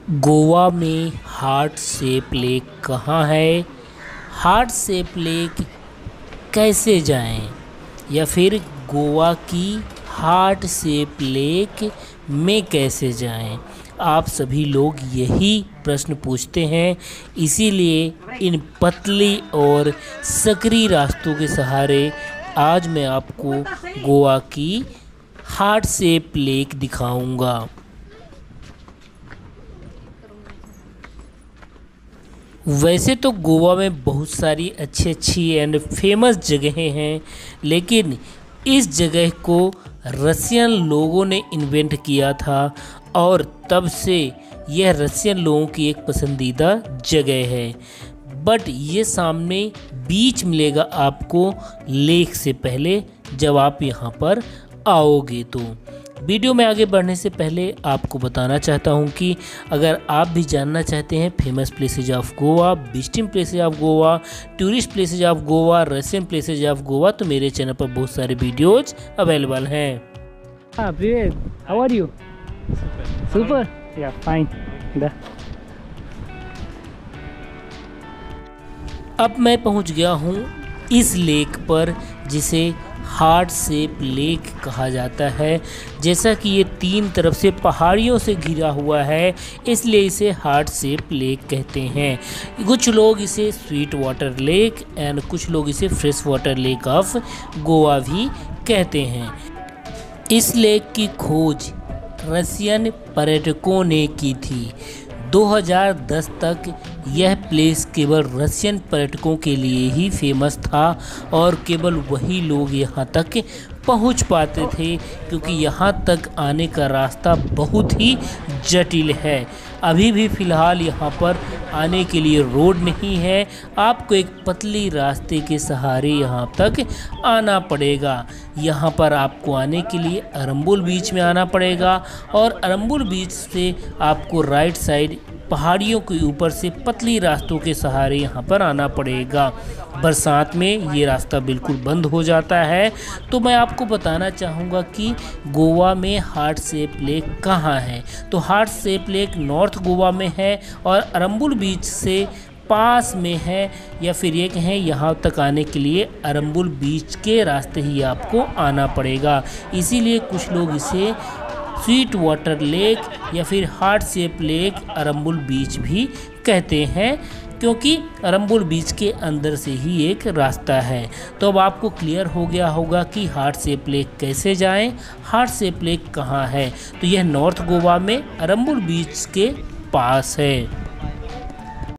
गोवा में heart shape lake कहाँ है, हार्ट शेप लेक कैसे जाएं, या फिर गोवा की हार्ट शेप लेक में कैसे जाएं। आप सभी लोग यही प्रश्न पूछते हैं, इसीलिए इन पतली और सकरी रास्तों के सहारे आज मैं आपको गोवा की हार्ट शेप लेक दिखाऊंगा। वैसे तो गोवा में बहुत सारी अच्छी एंड फेमस जगहें हैं, लेकिन इस जगह को रसियन लोगों ने इन्वेंट किया था और तब से यह रसियन लोगों की एक पसंदीदा जगह है। बट ये सामने बीच मिलेगा आपको लेक से पहले जब आप यहाँ पर आओगे। तो वीडियो में आगे बढ़ने से पहले आपको बताना चाहता हूँ कि अगर आप भी जानना चाहते हैं famous places of Goa, visiting places of Goa, tourist places of Goa, Russian places of Goa, तो मेरे चैनल पर बहुत सारे वीडियोज अवेलेबल हैं। Привет, how are you? Super? Yeah, fine. Da. अब मैं पहुंच गया हूं इस लेक पर जिसे हार्ट शेप लेक कहा जाता है। जैसा कि ये तीन तरफ से पहाड़ियों से घिरा हुआ है, इसलिए इसे हार्ट शेप लेक कहते हैं। कुछ लोग इसे स्वीट वाटर लेक एंड कुछ लोग इसे fresh water lake of Goa भी कहते हैं। इस लेक की खोज रशियन पर्यटकों ने की थी। 2010 तक यह प्लेस केवल रशियन पर्यटकों के लिए ही फेमस था और केवल वही लोग यहाँ तक पहुँच पाते थे, क्योंकि यहाँ तक आने का रास्ता बहुत ही जटिल है। अभी भी फ़िलहाल यहाँ पर आने के लिए रोड नहीं है, आपको एक पतली रास्ते के सहारे यहाँ तक आना पड़ेगा। यहाँ पर आपको आने के लिए अरंबुल बीच में आना पड़ेगा और अरंबुल बीच से आपको राइट साइड पहाड़ियों के ऊपर से पतली रास्तों के सहारे यहाँ पर आना पड़ेगा। बरसात में ये रास्ता बिल्कुल बंद हो जाता है। तो मैं आपको बताना चाहूँगा कि गोवा में हार्ट शेप लेक कहाँ है। तो heart shape lake north Goa में है और अरंबुल बीच से पास में है, या फिर ये कहें यहाँ तक आने के लिए अरंबुल बीच के रास्ते ही आपको आना पड़ेगा। इसीलिए कुछ लोग इसे स्वीट वाटर लेक या फिर heart shape lake Arambol beach भी कहते हैं, क्योंकि अरंबुल बीच के अंदर से ही एक रास्ता है। तो अब आपको क्लियर हो गया होगा कि हार्ट शेप लेक कैसे जाएं, हार्ट शेप लेक कहाँ है। तो यह नॉर्थ गोवा में अरंबुल बीच के पास है।